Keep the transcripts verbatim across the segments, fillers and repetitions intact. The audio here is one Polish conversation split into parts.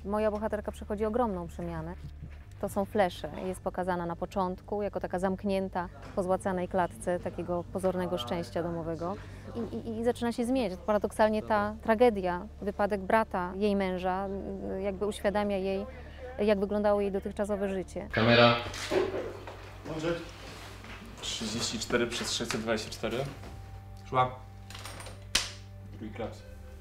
Moja bohaterka przechodzi ogromną przemianę. To są flesze. Jest pokazana na początku jako taka zamknięta, pozłacanej klatce takiego pozornego szczęścia domowego i, i, i zaczyna się zmieniać. Paradoksalnie ta tragedia, wypadek brata jej męża jakby uświadamia jej, jak wyglądało jej dotychczasowe życie. Kamera. Może. trzydzieści cztery przez sześćset dwadzieścia cztery. Szła. Drugi klaps.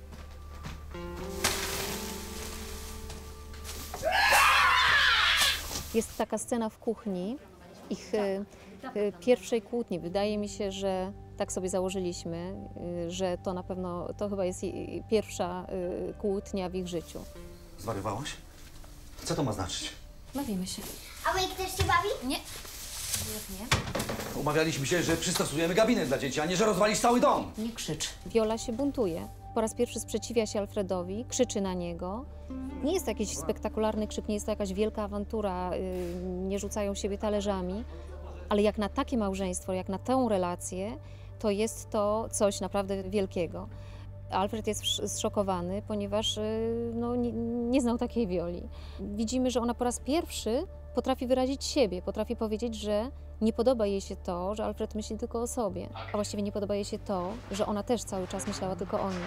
Jest taka scena w kuchni, ich y, y, pierwszej kłótni. Wydaje mi się, że tak sobie założyliśmy, y, że to na pewno, to chyba jest jej pierwsza y, kłótnia w ich życiu. Zwariowałaś? Co to ma znaczyć? Bawimy się. A Wake też się bawi? Nie. Nie. Umawialiśmy się, że przystosujemy gabinet dla dzieci, a nie, że rozwalisz cały dom. Nie krzycz. Viola się buntuje. Po raz pierwszy sprzeciwia się Alfredowi, krzyczy na niego. Nie jest to jakiś spektakularny krzyk, nie jest to jakaś wielka awantura, yy, nie rzucają siebie talerzami, ale jak na takie małżeństwo, jak na tę relację, to jest to coś naprawdę wielkiego. Alfred jest zszokowany, ponieważ yy, no, nie, nie znał takiej Violi. Widzimy, że ona po raz pierwszy potrafi wyrazić siebie, potrafi powiedzieć, że nie podoba jej się to, że Alfred myśli tylko o sobie, a właściwie nie podoba jej się to, że ona też cały czas myślała tylko o nim.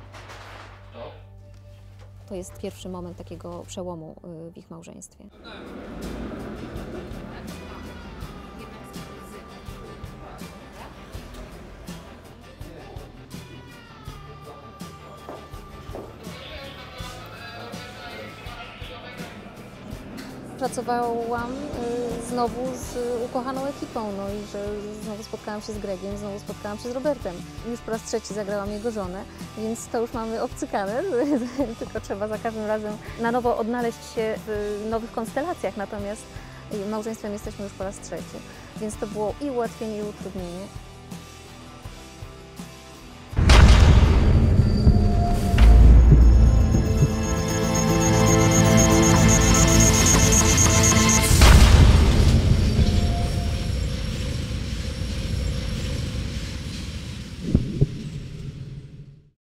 To jest pierwszy moment takiego przełomu w ich małżeństwie. Pracowałam y, znowu z ukochaną ekipą, no i że znowu spotkałam się z Gregiem, znowu spotkałam się z Robertem. Już po raz trzeci zagrałam jego żonę, więc to już mamy obcykane, tylko trzeba za każdym razem na nowo odnaleźć się w nowych konstelacjach, natomiast małżeństwem jesteśmy już po raz trzeci, więc to było i ułatwienie, i utrudnienie.